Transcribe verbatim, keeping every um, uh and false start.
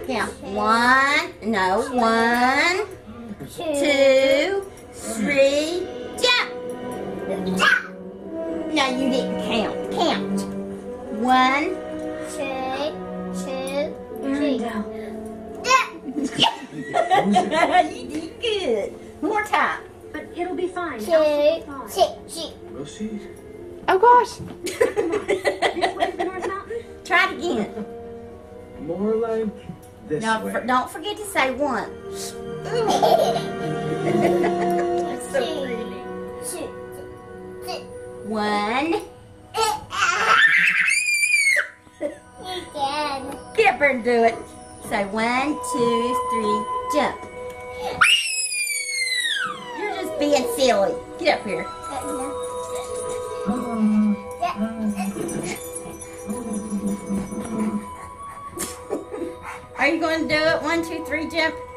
Count. One. No. One, two, three. Jump. No, you didn't count. Count. One, two, two, three. You did good. One more time. But it'll be fine. Two, six, six. We'll see. Oh gosh. This way for North Mountain? Try it again. More like this No, way. for, don't forget to say one. That's so pretty. Two, six. One. Again. Get up there and do it. Say one, two, three, jump. You're just being silly. Get up here. Are you going to do it? One, two, three, jump.